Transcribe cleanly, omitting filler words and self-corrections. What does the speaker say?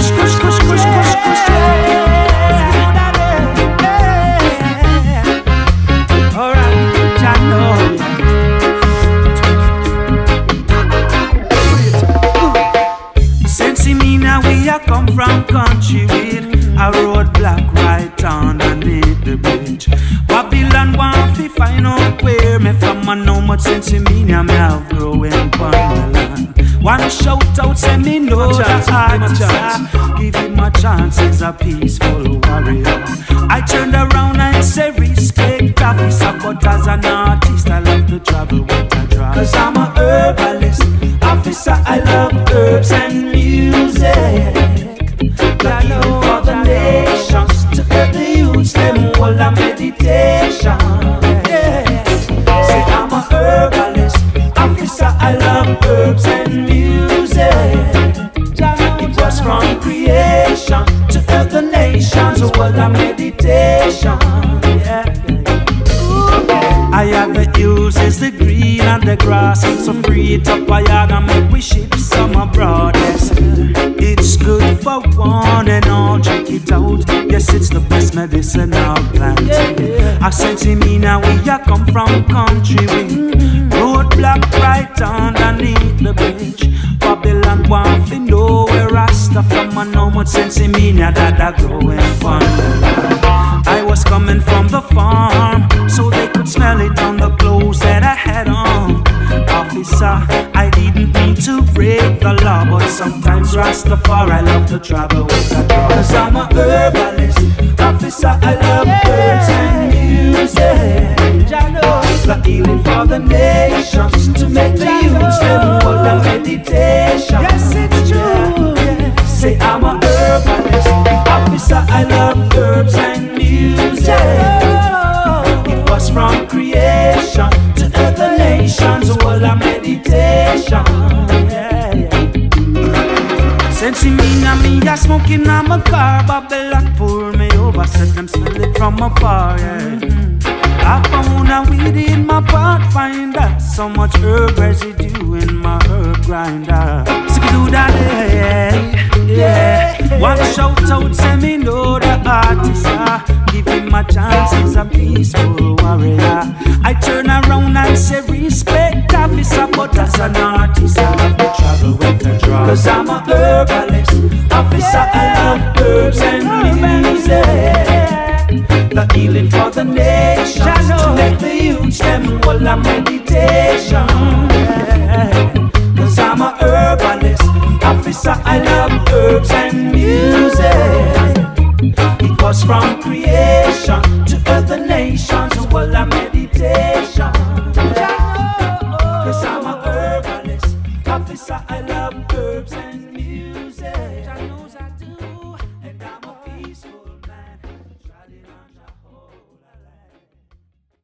kush, kush, kush, kush, kush, kush, yeah. Alright, I know. Since me now we a come from country with a roadblock right underneath the bridge. Babylon want fi find out where me from and how much sense in me now me have growing upon the land. One shout out say me know the artist, give him a chance, he's a peaceful warrior. I turned around and say respect officer, but as an artist I love to travel with a drive. Cause I'm a herbalist officer, I love herbs and music. The love for the nations, to help the youths, them all a meditation. Yeah. Say I'm a herbalist officer, I love herbs and music. It was from creation to help the nations, all a meditation. Yeah. I have the uses, the green and the grass, so free it up a yard and make we ship some abroad. Yes, it's good for one and all, check it out. Yes, it's the best medicinal plant. I said to me now we a come from country with roadblock right underneath the bridge. Babylon want to know where Rasta from and how much sense in me now that I growing fun. I was coming from the farm, so they could smell it on the clothes that I had on. Officer, I didn't mean to break the law, but sometimes Rastafari love to travel with a dog. Cause I'm a herbalist officer, I love herbs and music. The healing for the nations, to make the youths them all a meditation. Yes, it's true. Yeah. Say I'm a herbalist officer, I love herbs and music. It was from creation to other nations, all a meditation. Yeah, yeah. Since me and me a smoking on my car, Babylon pull me over, said them smell it from afar. Yeah. I found a weed in my Pathfinder, so much herb residue in my herb grinder. So do that, yeah. One shout out, say me know the artist, give him a chance, he's a peaceful warrior. I turn around and say respect officer, but as an artist I love to travel with a draw. Cause I'm a herbalist officer, I love herbs and music. The healing for the nations, to make the youths them all a meditation. Cause I'm a herbalist officer, I love herbs and music. It was from creation